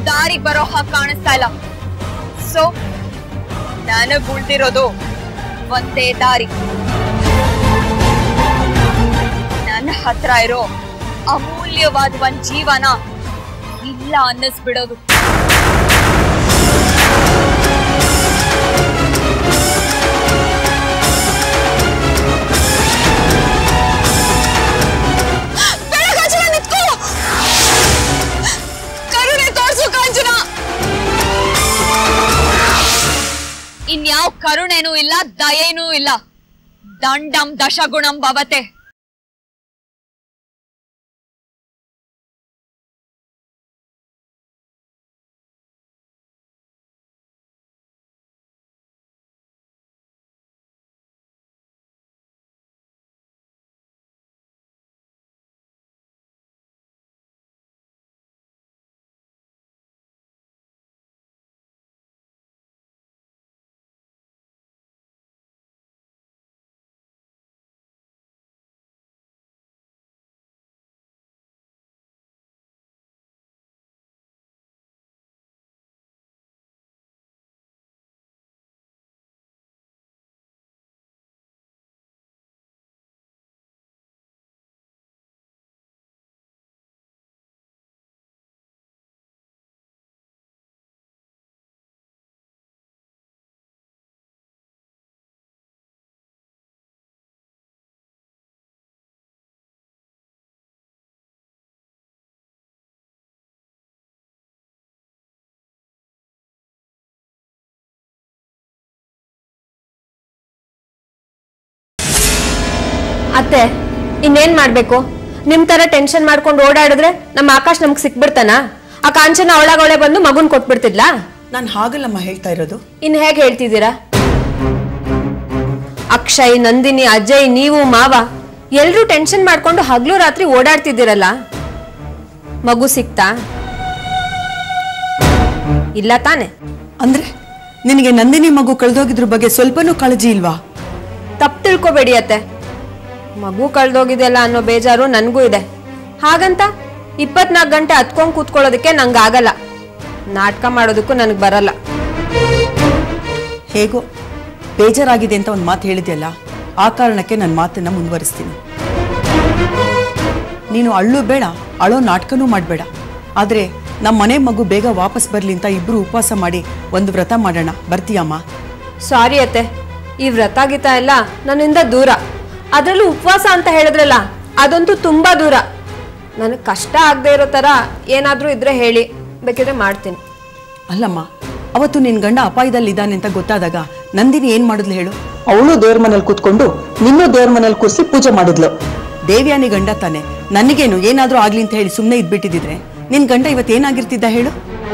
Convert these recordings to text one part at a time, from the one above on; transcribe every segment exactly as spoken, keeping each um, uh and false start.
ದಾರಿ ಬರೋ ಹಾಗೆ ಕಾಣಿಸ್ತಾ ಇಲ್ಲ. ಸೊ ನನಗ್ ಉಳ್ದಿರೋದು ಒಂದೇ ದಾರಿ. ನನ್ನ ಹತ್ರ ಇರೋ ಅಮೂಲ್ಯವಾದ ಒಂದ್ ಜೀವನ ಇಲ್ಲ ಅನ್ನಿಸ್ಬಿಡೋದು. ಇನ್ಯಾವ ಕರುಣೆನೂ ಇಲ್ಲ, ದಯೆನೂ ಇಲ್ಲ. ದಂಡಂ ದಶಗುಣಂ ಭವತೆ. ಅತ್ತೆ ಇನ್ನೇನ್ ಮಾಡ್ಬೇಕು? ನಿಮ್ ತರ ಟೆನ್ಷನ್ ಮಾಡ್ಕೊಂಡು ಓಡಾಡಿದ್ರೆ ನಮ್ಮ ಆಕಾಶ್ ನಮ್ಗೆ ಸಿಕ್ಬಿಡ್ತಾನ? ಆ ಕಾಂಚನ ಅವಳಾಗವಳೆ ಬಂದು ಮಗುನ್ ಕೊಟ್ಬಿಡ್ತಿದ್ಲಾ? ನಾನು ಹಾಗಲ್ಲಮ್ಮ ಹೇಳ್ತಾ ಇರೋದು. ಇನ್ ಹೇಗೆ ಹೇಳ್ತಿದ್ದೀರಾ? ಅಕ್ಷಯ್, ನಂದಿನಿ, ಅಜಯ್, ನೀವು, ಮಾವ ಎಲ್ರೂ ಟೆನ್ಷನ್ ಮಾಡ್ಕೊಂಡು ಹಗ್ಲು ರಾತ್ರಿ ಓಡಾಡ್ತಿದ್ದೀರಲ್ಲ, ಮಗು ಸಿಕ್ತಾ? ಇಲ್ಲ ತಾನೆ? ಅಂದ್ರೆ ನಿನಗೆ ನಂದಿನಿ ಮಗು ಕಳೆದೋಗಿದ್ರ ಬಗ್ಗೆ ಸ್ವಲ್ಪನೂ ಕಾಳಜಿ ಇಲ್ವಾ? ತಪ್ಪು ತಿಳ್ಕೊಬೇಡಿ ಅತ್ತೆ, ಮಗು ಕಳ್ದೋಗಿದೆಯಲ್ಲ ಅನ್ನೋ ಬೇಜಾರು ನನ್ಗೂ ಇದೆ. ಹಾಗಂತ ಇಪ್ಪತ್ನಾಲ್ಕು ಗಂಟೆ ಹತ್ಕೊಂಡ್ ಕೂತ್ಕೊಳ್ಳೋದಕ್ಕೆ ನಂಗೆ ಆಗಲ್ಲ. ನಾಟಕ ಮಾಡೋದಕ್ಕೂ ನನಗೆ ಬರಲ್ಲ. ಹೇಗೋ ಬೇಜಾರಾಗಿದೆ ಅಂತ ಒಂದು ಮಾತು ಹೇಳಿದೆಯಲ್ಲ, ಆ ಕಾರಣಕ್ಕೆ ನನ್ನ ಮಾತನ್ನ ಮುಂದುವರಿಸ್ತೀನಿ. ನೀನು ಅಳ್ಳು ಬೇಡ, ಅಳೋ ನಾಟಕನೂ ಮಾಡಬೇಡ. ಆದರೆ ನಮ್ಮ ಮನೆ ಮಗು ಬೇಗ ವಾಪಸ್ ಬರಲಿ ಅಂತ ಇಬ್ರು ಉಪವಾಸ ಮಾಡಿ ಒಂದು ವ್ರತ ಮಾಡೋಣ. ಬರ್ತೀಯಮ್ಮ? ಸಾರಿ ಅತ್ತೆ, ಈ ವ್ರತ ಗೀತ ಎಲ್ಲ ನನ್ನಿಂದ ದೂರ. ಅದರಲ್ಲೂ ಉಪವಾಸ ಅಂತ ಹೇಳಿದ್ರಲ್ಲ, ಅದಂತೂ ತುಂಬಾ ದೂರ. ನನಗೆ ಕಷ್ಟ ಆಗದೆ ಇರೋ ತರ ಏನಾದ್ರೂ ಇದ್ರೆ ಹೇಳಿ, ಬೇಕಿದ್ರೆ ಮಾಡ್ತೀನಿ. ಅಲ್ಲಮ್ಮ, ಅವತ್ತು ನಿನ್ ಗಂಡ ಅಪಾಯದಲ್ಲಿ ಇದ್ದಾನೆ ಅಂತ ಗೊತ್ತಾದಾಗ ನಂದಿನಿ ಏನ್ ಮಾಡಿದ್ಲು ಹೇಳು? ಅವಳು ದೇವ್ರ ಮನೇಲಿ ಕೂತ್ಕೊಂಡು ನಿನ್ನೂ ದೇವ್ರ ಮನೇಲಿ ಕೂರಿಸಿ ಪೂಜೆ ಮಾಡಿದ್ಲು. ದೇವ್ಯಾನಿ ಗಂಡ ತಾನೆ, ನನಗೇನು ಏನಾದ್ರೂ ಆಗ್ಲಿ ಅಂತ ಹೇಳಿ ಸುಮ್ಮನೆ ಇದ್ಬಿಟ್ಟಿದ್ರೆ ನಿನ್ ಗಂಡ ಇವತ್ತೇನಾಗಿರ್ತಿದ್ದ ಹೇಳು?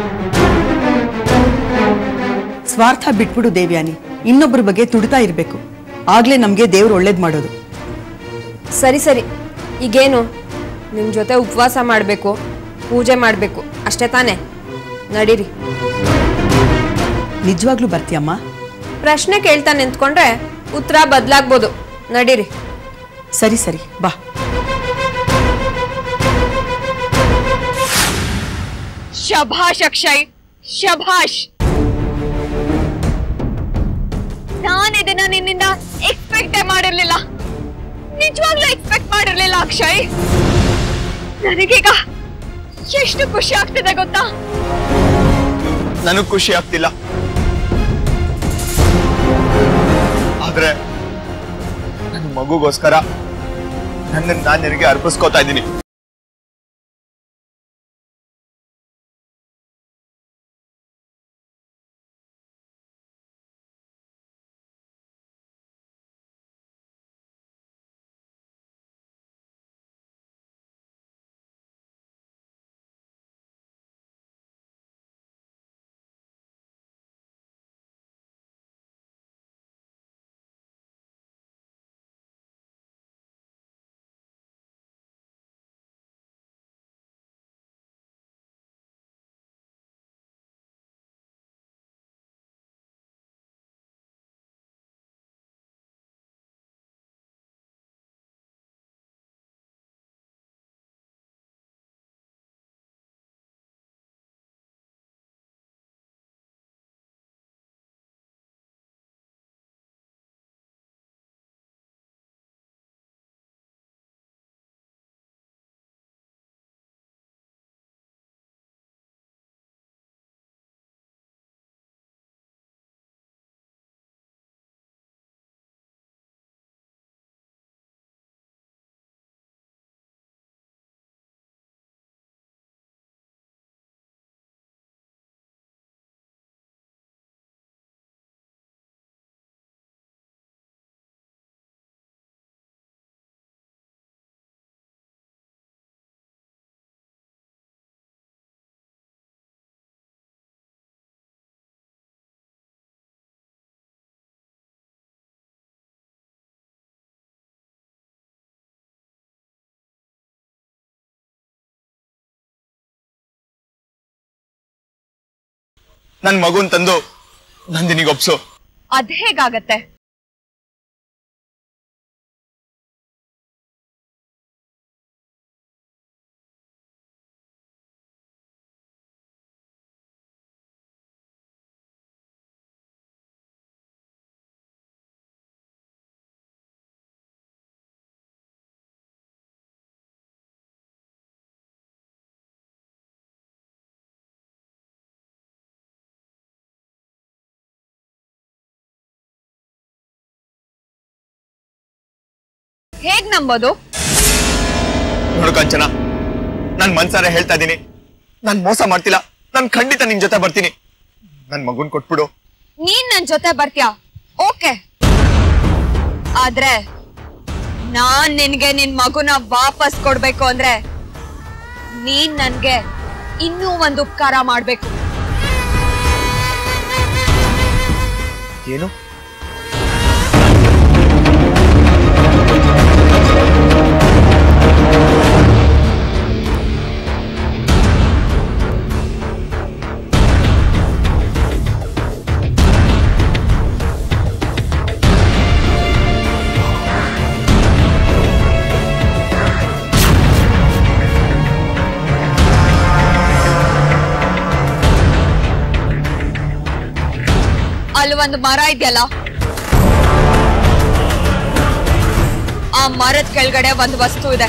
ಸ್ವಾರ್ಥ ಬಿಟ್ಬಿಡು ದೇವ್ಯಾನಿ, ಇನ್ನೊಬ್ಬರ ಬಗ್ಗೆ ತುಡ್ತಾ ಇರ್ಬೇಕು. ಆಗ್ಲೇ ನಮ್ಗೆ ದೇವ್ರು ಒಳ್ಳೇದ್ ಮಾಡೋದು. ಸರಿ ಸರಿ, ಈಗೇನು ನಿಮ್ ಜೊತೆ ಉಪವಾಸ ಮಾಡಬೇಕು, ಪೂಜೆ ಮಾಡಬೇಕು ಅಷ್ಟೇ ತಾನೆ? ನಡೀರಿ. ನಿಜವಾಗ್ಲೂ ಬರ್ತೀಯಮ್ಮ? ಪ್ರಶ್ನೆ ಕೇಳ್ತಾ ನಿಂತ್ಕೊಂಡ್ರೆ ಉತ್ತರ ಬದಲಾಗ್ಬೋದು. ನಡೀರಿ. ಸರಿ ಸರಿ, ಬಾ. ಶಭಾಷ್ ಅಕ್ಷಯ್, ಶಭಾಷ್. ನಾನು ಇದನ್ನ ನಿನ್ನಿಂದ ಎಕ್ಸ್ಪೆಕ್ಟ್ ಮಾಡಿರ್ಲಿಲ್ಲ, ನಿಜವಾಗ್ಲೂ ಎಕ್ಸ್ಪೆಕ್ಟ್ ಮಾಡಿರ್ಲಿಲ್ಲ ಅಕ್ಷಯ್. ನನಗೀಗ ಎಷ್ಟು ಖುಷಿ ಆಗ್ತಿದೆ ಗೊತ್ತಾ? ನನಗ್ ಖುಷಿ ಆಗ್ತಿಲ್ಲ, ಆದ್ರೆ ನನ್ನ ಮಗುಗೋಸ್ಕರ ನನ್ನನ್ನು ನಾನು ನಿನಗೆ ಅರ್ಪಿಸ್ಕೋತಾ ಇದ್ದೀನಿ. ನನ್ ಮಗುನ್ ತಂದು ನಂದಿನಿಗೆ ಒಪ್ಸು. ಅದ್ ಹೇಗಾಗತ್ತೆ? ಹೇಗ್ ನಂಬೋದು? ನೋಡು ಕಂಚನ, ನಾನ್ ಮನ್ಸಾರೆ ಹೇಳ್ತಾ ಇದ್ದೀನಿ, ನಾನ್ ಮೋಸ ಮಾಡ್ತಿಲ್ಲ. ನಾನ್ ಖಂಡಿತ ನಿನ್ ಜೊತೆ ಬರ್ತೀನಿ. ನನ್ ಮಗುನ್ ಕೊಟ್ಬಿಡು. ನೀನ್ ನನ್ ಜೊತೆ ಬರ್ತೀಯಾ? ಓಕೆ, ಆದ್ರೆ ನಾನ್ ನಿನ್ಗೆ ನಿನ್ ಮಗುನ ವಾಪಸ್ ಕೊಡ್ಬೇಕು ಅಂದ್ರೆ ನೀನ್ ನನ್ಗೆ ಇನ್ನೂ ಒಂದು ಉಪಕಾರ ಮಾಡ್ಬೇಕು. ಏನು? ಅಲ್ಲಿ ಒಂದು ಮರ ಇದೆಯಲ್ಲ, ಆ ಮರದ ಕೆಳಗಡೆ ಒಂದು ವಸ್ತು ಇದೆ.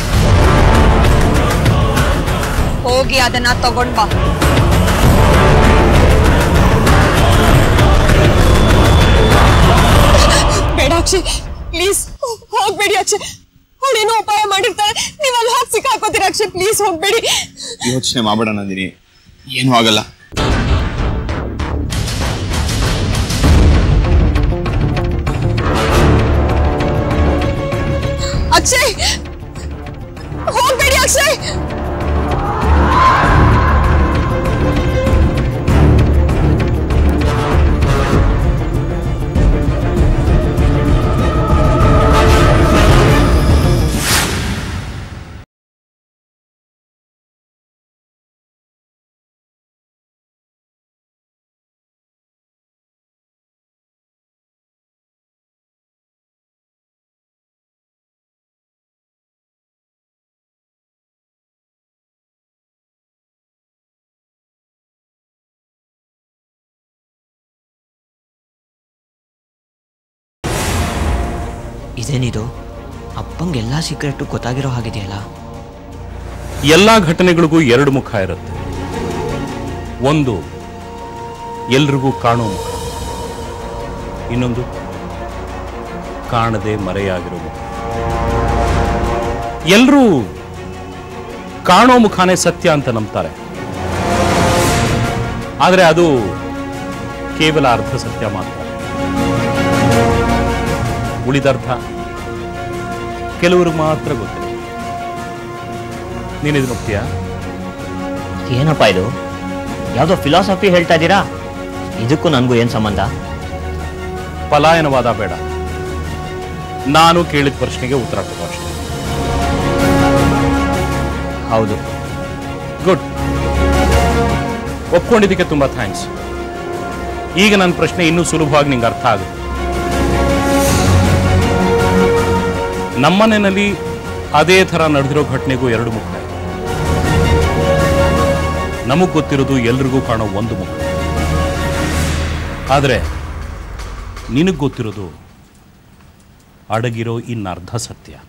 ಹೋಗಿ ಅದನ್ನ ತಗೊಂಡ್ ಬಾ. ಬೇಡ ಅಕ್ಷಯ್, ಪ್ಲೀಸ್ ಹೋಗ್ಬೇಡಿ ಅಕ್ಷಯ್. ಅವಳೇನೋ ಉಪಾಯ ಮಾಡಿರ್ತಾರೆ, ನೀವು ಅಲ್ಲಿ ಹೋಗಿ ಸಿಕ್ಕಾಕೋತೀರ ಅಕ್ಷಯ್. ಪ್ಲೀಸ್ ಹೋಗ್ಬೇಡಿ. ಯೋಚನೆ ಮಾಡ್ಬೇಡ ನಂದಿನಿ, ಏನೂ ಆಗಲ್ಲ. ಅಕ್ಷಯ್ ಹೋಗ್ಬೇಡಿ ಅಕ್ಷಯ್. ಇದೇನಿದು? ಅಪ್ಪಂಗೆಲ್ಲ ಸೀಕ್ರೆಟ್ ಗೊತ್ತಾಗಿರೋ ಹಾಗಿದೆಯಲ್ಲ. ಎಲ್ಲ ಘಟನೆಗಳಿಗೂ ಎರಡು ಮುಖ ಇರುತ್ತೆ. ಒಂದು ಎಲ್ರಿಗೂ ಕಾಣೋ ಮುಖ, ಇನ್ನೊಂದು ಕಾಣದೆ ಮರೆಯಾಗಿರೋ ಮುಖ. ಎಲ್ಲರೂ ಕಾಣೋ ಮುಖಾನೇ ಸತ್ಯ ಅಂತ ನಂಬ್ತಾರೆ, ಆದರೆ ಅದು ಕೇವಲ ಅರ್ಧ ಸತ್ಯ ಮಾತ್ರ. ಉಳಿದರ್ಥ ಕೆಲವರು ಮಾತ್ರ ಗೊತ್ತಿದೆ. ನೀನಿದು ನೋಡ್ತೀಯಾ? ಏನಪ್ಪ ಇದು? ಯಾವುದೋ ಫಿಲಾಸಫಿ ಹೇಳ್ತಾ ಇದ್ದೀರಾ? ಇದಕ್ಕೂ ನನಗೂ ಏನು ಸಂಬಂಧ? ಪಲಾಯನವಾದ ಬೇಡ, ನಾನು ಕೇಳಿದ ಪ್ರಶ್ನೆಗೆ ಉತ್ತರ ಕೊಡು ಅಷ್ಟೇ. ಹೌದು. ಗುಡ್, ಒಪ್ಕೊಂಡಿದ್ದಕ್ಕೆ ತುಂಬಾ ಥ್ಯಾಂಕ್ಸ್. ಈಗ ನನ್ನ ಪ್ರಶ್ನೆ ಇನ್ನೂ ಸುಲಭವಾಗಿ ನಿಂಗೆ ಅರ್ಥ ಆಗುತ್ತೆ. ನಮ್ಮನೆಯಲ್ಲಿ ಅದೇ ಥರ ನಡೆದಿರೋ ಘಟನೆಗೂ ಎರಡು ಮುಖ ಇದೆ. ನಮಗ್ ಗೊತ್ತಿರೋದು ಎಲ್ರಿಗೂ ಕಾಣೋ ಒಂದು ಮುಖ, ಆದರೆ ನಿನಗ್ ಗೊತ್ತಿರೋದು ಅಡಗಿರೋ ಇನ್ನರ್ಧ ಸತ್ಯ.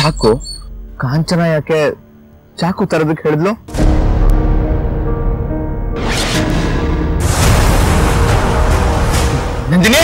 ಚಾಕು ಕಾಂಚನ ಯಾಕೆ ಚಾಕು ತರಬೇಕು ಹೇಳಿದ್ಲು? ನಂದಿನಿ,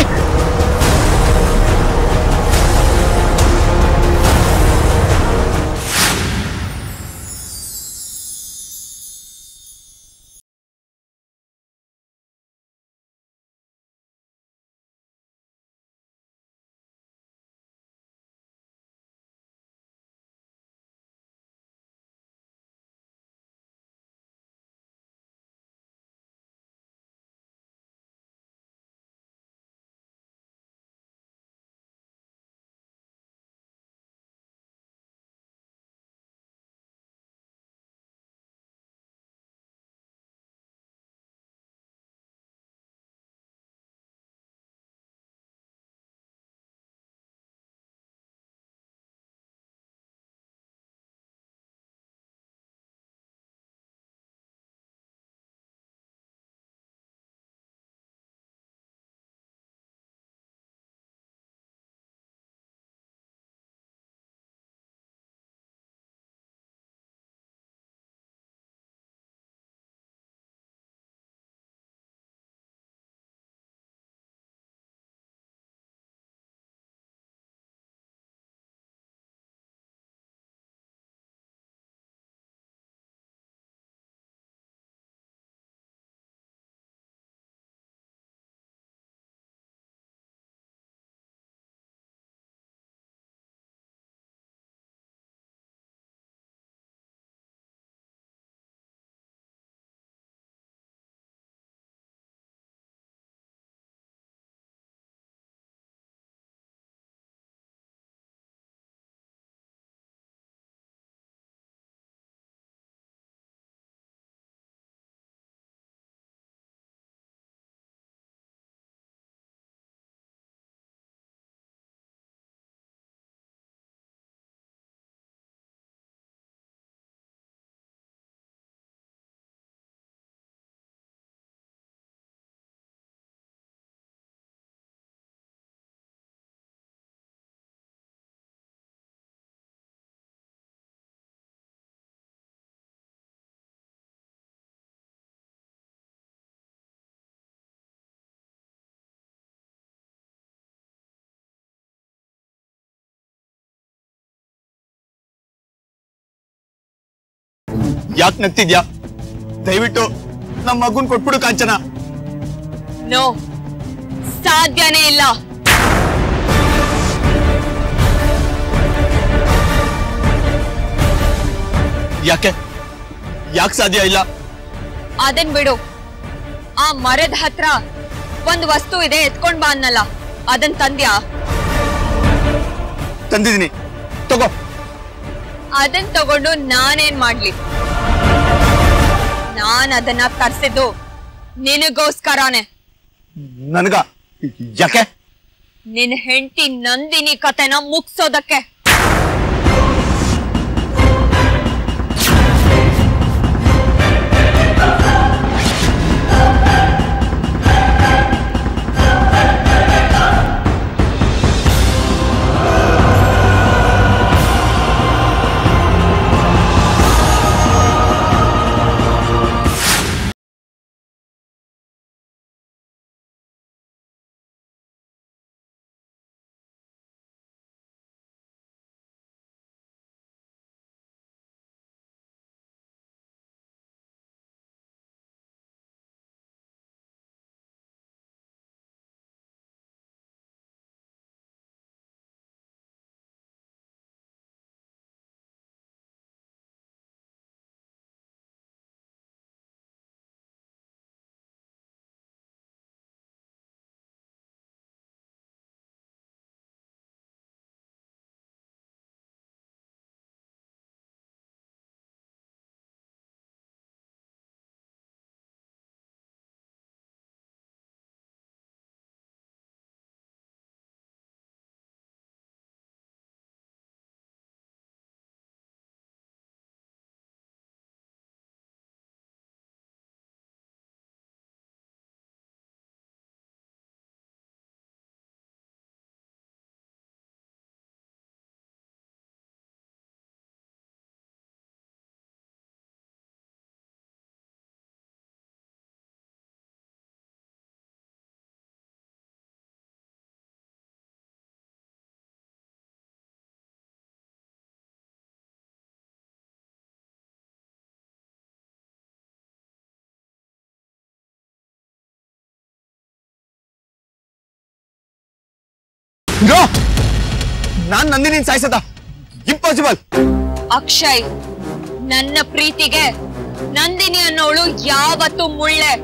ಯಾಕೆ ನಗ್ತಿದ್ಯಾ? ದಯವಿಟ್ಟು ನಮ್ಮ ಮಗುನ್ ಕೊಟ್ಬಿಡು ಕಾಂಚನ. ನೋ, ಸಾಧ್ಯನೇ ಇಲ್ಲ. ಯಾಕೆ ಯಾಕೆ ಸಾಧ್ಯ ಇಲ್ಲ? ಅದನ್ ಬಿಡು. ಆ ಮರದ ಹತ್ರ ಒಂದ್ ವಸ್ತು ಇದೆ, ಎತ್ಕೊಂಡ್ ಬಾ ಅನ್ನಲ್ಲ, ಅದನ್ ತಂದ್ಯಾ? ತಂದಿದ್ದೀನಿ, ತಗೋ. ಅದನ್ ತಗೊಂಡು ನಾನೇನ್ ಮಾಡ್ಲಿ? ನಾನ್ ಅದನ್ನ ತರ್ಸಿದ್ದು ನಿನಗೋಸ್ಕರನೇ. ನನ್ಗ ಯಾಕೆ? ನಿನ್ ಹೆಂಡತಿ ನಂದಿನಿ ಕತೆನ ಮುಗ್ಸೋದಕ್ಕೆ. ನಾನ್ ನಂದಿನಿ ಸಾಯಿಸದ ಇಂಪಾಸಿಬಲ್. ಅಕ್ಷಯ್, ನನ್ನ ಪ್ರೀತಿಗೆ ನಂದಿನಿ ಅನ್ನೋಳು ಯಾವತ್ತೂ ಮುಳ್ಳೆ,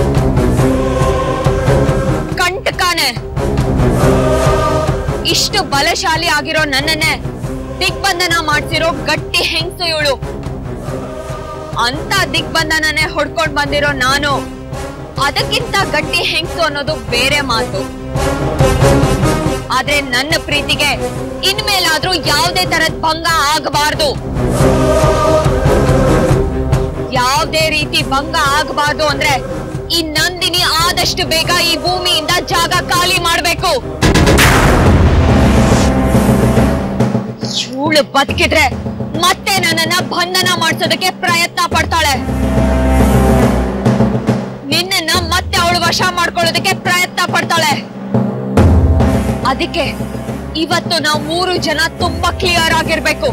ಕಂಟಕಾನೆ. ಇಷ್ಟು ಬಲಶಾಲಿ ಆಗಿರೋ ನನ್ನನ್ನೇ ದಿಗ್ಬಂಧನ ಮಾಡ್ಸಿರೋ ಗಟ್ಟಿ ಹೆಂಗಸು ಇವಳು. ಅಂತ ದಿಗ್ಬಂಧನನೇ ಹೊಡ್ಕೊಂಡ್ ಬಂದಿರೋ ನಾನು ಅದಕ್ಕಿಂತ ಗಟ್ಟಿ ಹೆಂಗಸು ಅನ್ನೋದು ಬೇರೆ ಮಾತು. ಆದ್ರೆ ನನ್ನ ಪ್ರೀತಿಗೆ ಇನ್ಮೇಲಾದ್ರೂ ಯಾವುದೇ ತರದ್ ಭಂಗ ಆಗಬಾರ್ದು. ಯಾವುದೇ ರೀತಿ ಭಂಗ ಆಗಬಾರ್ದು ಅಂದ್ರೆ ಈ ನಂದಿನಿ ಆದಷ್ಟು ಬೇಗ ಈ ಭೂಮಿಯಿಂದ ಜಾಗ ಖಾಲಿ ಮಾಡ್ಬೇಕು. ಇವಳು ಬದುಕಿದ್ರೆ ಮತ್ತೆ ನನ್ನನ್ನ ಬಂಧನ ಮಾಡಿಸೋದಕ್ಕೆ ಪ್ರಯತ್ನ ಪಡ್ತಾಳೆ. ನಿನ್ನನ್ನ ಮತ್ತೆ ಅವಳು ವಶ ಮಾಡ್ಕೊಳ್ಳೋದಕ್ಕೆ ಪ್ರಯತ್ನ ಪಡ್ತಾಳೆ. ಅದಕ್ಕೆ ಇವತ್ತು ನಾವು ಮೂರು ಜನ ತುಂಬಾ ಕ್ಲಿಯರ್ ಆಗಿರ್ಬೇಕು.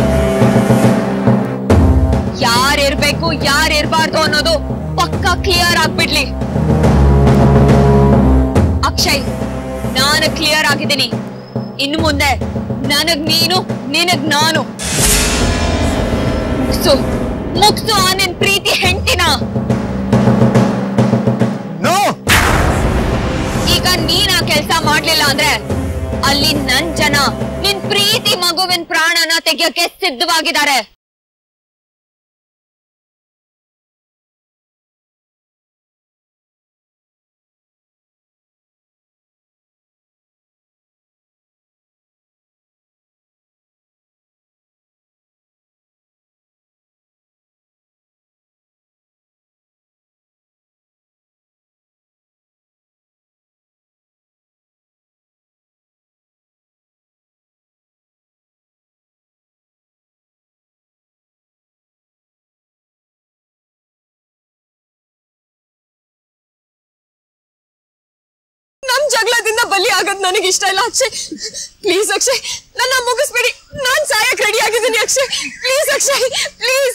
ಯಾರಿರ್ಬೇಕು ಯಾರಿರ್ಬಾರ್ದು ಅನ್ನೋದು ಪಕ್ಕಾ ಕ್ಲಿಯರ್ ಆಗ್ಬಿಡ್ಲಿ. ಅಕ್ಷಯ್, ನಾನು ಕ್ಲಿಯರ್ ಆಗಿದ್ದೀನಿ. ಇನ್ನು ಮುಂದೆ ನನಗ್ ನೀನು, ನಿನಗ್ ನಾನು. ಮುಗ್ಸು ಮುಗ್ಸು ಆ ನಿನ್ ಪ್ರೀತಿ ಹೆಂಡತಿನ. ಈಗ ನೀನ್ ಆ ಕೆಲ್ಸ ಮಾಡ್ಲಿಲ್ಲ ಅಂದ್ರೆ ಅಲ್ಲಿ ನನ್ ಜನ ನಿನ್ ಪ್ರೀತಿ ಮಗುವಿನ ಪ್ರಾಣನ ತೆಗಿಯೋಕೆ ಸಿದ್ಧವಾಗಿದ್ದಾರೆ. ನಮ್ ಜಗಳದಿಂದ ಬಲಿ ಆಗೋದ್ ನನಗೆ ಇಷ್ಟ ಇಲ್ಲ ಅಕ್ಷಯ್. ಪ್ಲೀಸ್ ಅಕ್ಷಯ್, ನನ್ನ ಮುಗಿಸ್ಬೇಡಿ. ನಾನ್ ಸಾಯಕ್ ರೆಡಿ ಆಗಿದ್ದೀನಿ ಅಕ್ಷಯ್. Please Akshay, please.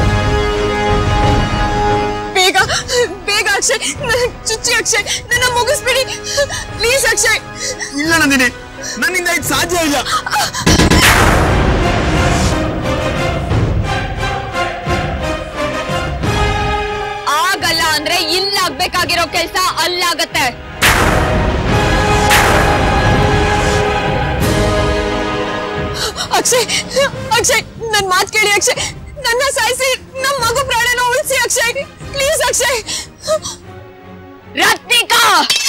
ಬೇಗ ಬೇಗ ಅಕ್ಷಯ್, ಚುಚ್ಚಿ ಅಕ್ಷಯ್, ನನ್ನ ಮುಗಿಸ್ಬೇಡಿ. ಪ್ಲೀಸ್ ಅಕ್ಷಯ್. ಇಲ್ಲ ನಂದಿನಿ, ನನ್ನಿಂದ ಇದು ಸಾಧ್ಯ ಇಲ್ಲ. ಆಗಲ್ಲ ಅಂದ್ರೆ ಇಲ್ಲ ಆಗ್ಬೇಕಾಗಿರೋ ಕೆಲ್ಸ ಅಲ್ಲಾಗತ್ತೆ. ಅಕ್ಷಯ್, ಅಕ್ಷಯ್, ನನ್ ಮಾತ್ ಕೇಳಿ ಅಕ್ಷಯ್. ನನ್ನ ಸಾಯಿಸಿ ನಮ್ ಮಗು ಪ್ರಾಣನ ಉಳಿಸಿ ಅಕ್ಷಯ್. ಪ್ಲೀಸ್ ಅಕ್ಷಯ್. ರತ್ನಿಕಾ,